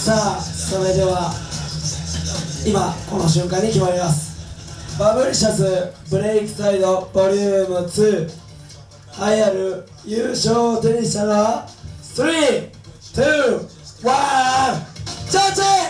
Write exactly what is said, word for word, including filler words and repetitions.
さあそれでは今この瞬間に決まります。バブリシャスブレイクサイドボリュームツー、栄えある優勝を手にしたのはスリー、ツー、ワン、ジャッジ。